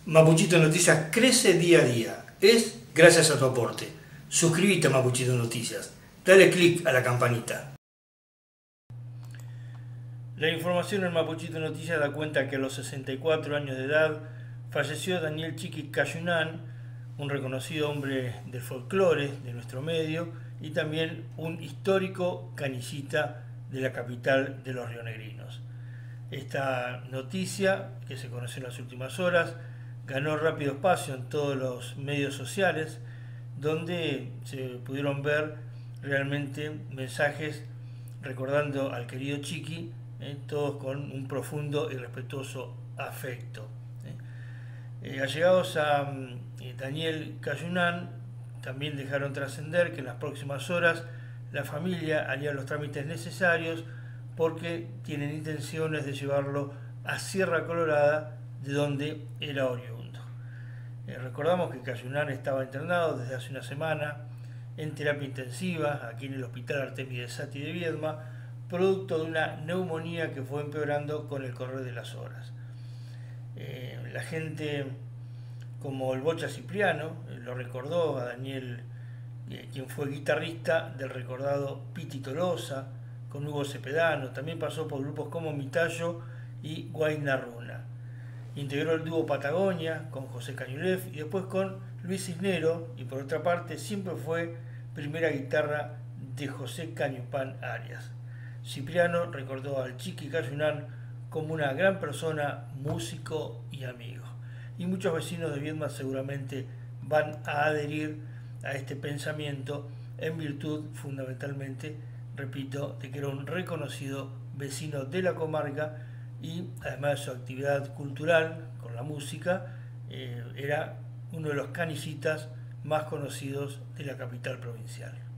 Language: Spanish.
Mapuchito Noticias crece día a día. Es gracias a tu aporte. Suscríbete a Mapuchito Noticias. Dale click a la campanita. La información en Mapuchito Noticias da cuenta que a los 64 años de edad falleció Daniel Chiqui Cayunán, un reconocido hombre del folclore de nuestro medio y también un histórico canillita de la capital de los rionegrinos. Esta noticia, que se conoció en las últimas horas, ganó rápido espacio en todos los medios sociales, donde se pudieron ver realmente mensajes recordando al querido Chiqui, todos con un profundo y respetuoso afecto. Allegados a Daniel Cayunán, también dejaron trascender que en las próximas horas la familia haría los trámites necesarios porque tienen intenciones de llevarlo a Sierra Colorada, de donde era oriundo. Recordamos que Cayunán estaba internado desde hace una semana en terapia intensiva aquí en el Hospital Artemides Saty de Viedma, producto de una neumonía que fue empeorando con el correr de las horas. La gente como el Bocha Cipriano lo recordó a Daniel, quien fue guitarrista del recordado Piti Tolosa, con Hugo Cepedano, también pasó por grupos como Mitayo y Guayna Runa. Integró el dúo Patagonia con José Cañulef y después con Luis Cisnero, y por otra parte siempre fue primera guitarra de José Cañupán Arias. Cipriano recordó al Chiqui Cayunán como una gran persona, músico y amigo. Y muchos vecinos de Viedma seguramente van a adherir a este pensamiento en virtud, fundamentalmente, repito, de que era un reconocido vecino de la comarca y además de su actividad cultural con la música, era uno de los canillitas más conocidos de la capital provincial.